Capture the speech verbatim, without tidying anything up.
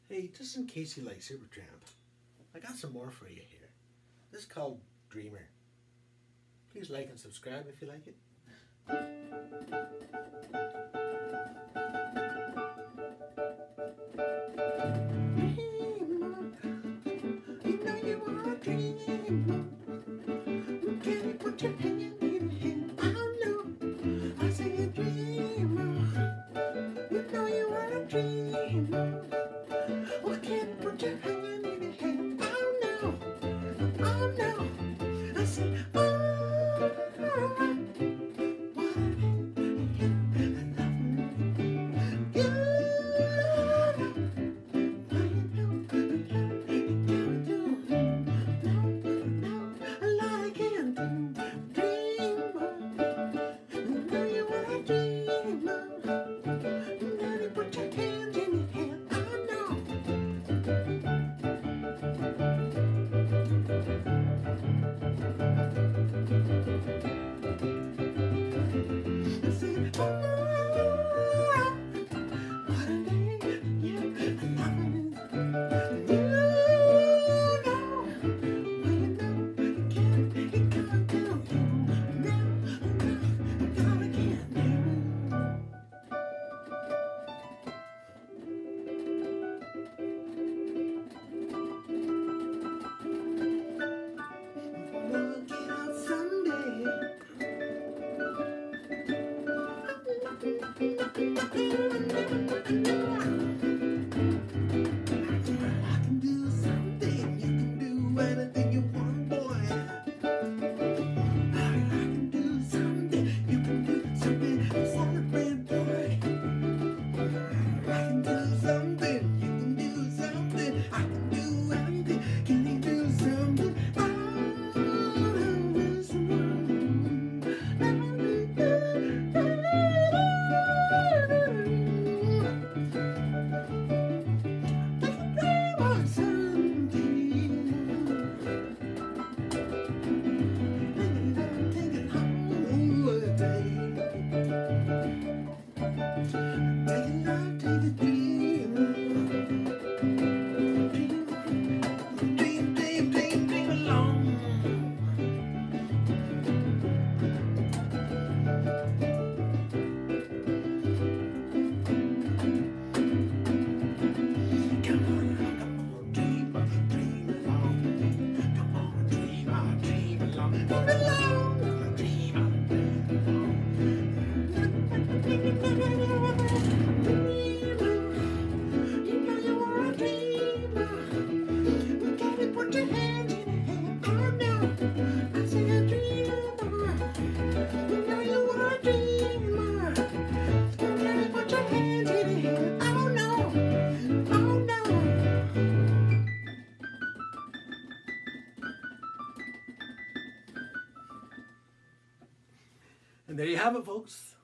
Hey, just in case you like Supertramp, I got some more for you here. This is called Dreamer. Please like and subscribe if you like it. You know you are a dreamer. Can you put your hand in your hand? I know, I say a dreamer. You know you are a dreamer. Well, can you put your hand in your hand? I know, I know, I say, oh. And there you have it, folks.